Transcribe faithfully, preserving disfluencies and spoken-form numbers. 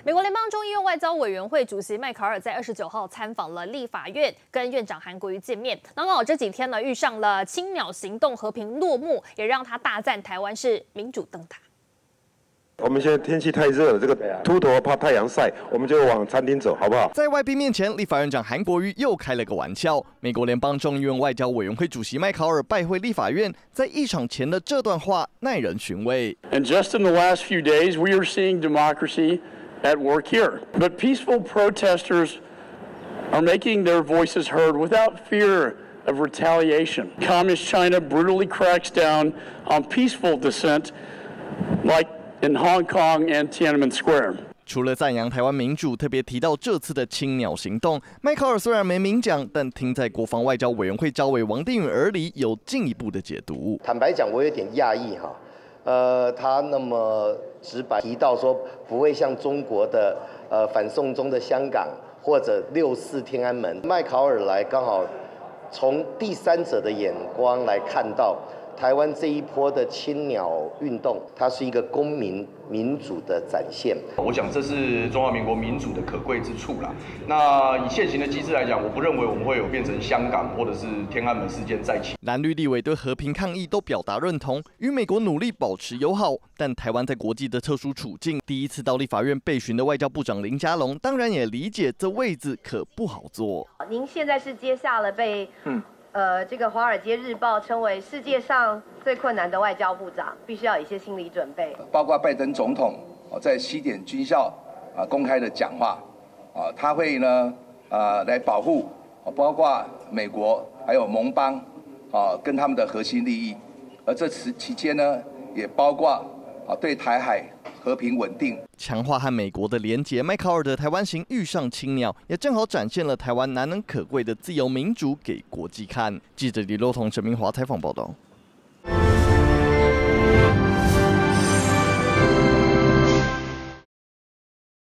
美国联邦众议院外交委员会主席麦考尔在二十九号参访了立法院，跟院长韩国瑜见面。刚好这几天呢遇上了青鸟行动和平落幕，也让他大赞台湾是民主灯塔。 我们现在天气太热了，这个秃头怕太阳晒，我们就往餐厅走，好不好？ 在外宾面前，立法院长韩国瑜又开了个玩笑。美国联邦众议院外交委员会主席麦考尔拜会立法院，在议场前的这段话耐人寻味。 And just in the last few days, we are seeing democracy at work here. But peaceful protesters are making their voices heard without fear of retaliation. Communist China brutally cracks down on peaceful dissent, like in Hong Kong and Tiananmen Square. 除了赞扬台湾民主，特别提到这次的青鸟行动。麦考尔虽然没明讲，但听在国防外交委员会召委王定宇耳里，有进一步的解读。 坦白讲，我有点讶异哈，呃，他那么直白提到说不会像中国的呃反送中的香港或者六四天安门，麦考尔来刚好从第三者的眼光来看到。 台湾这一波的青鸟运动，它是一个公民民主的展现。 我想这是中华民国民主的可贵之处啦。那以现行的机制来讲，我不认为我们会有变成香港或者是天安门事件再起。 蓝绿立委对和平抗议都表达认同，与美国努力保持友好。但台湾在国际的特殊处境，第一次到立法院备询的外交部长林佳龙，当然也理解这位置可不好坐。 您现在是接下了被嗯。 呃，这个《华尔街日报》称为世界上最困难的外交部长，必须要有一些心理准备。 包括拜登总统在西点军校啊公开的讲话啊，他会呢啊来保护，包括美国还有盟邦啊跟他们的核心利益，而这期期间呢，也包括啊对台海。 和平稳定， 强化和美国的连结。麦考尔的台湾行遇上青鸟，也正好展现了台湾难能可贵的自由民主给国际看。记者李若彤、陈明华采访报道。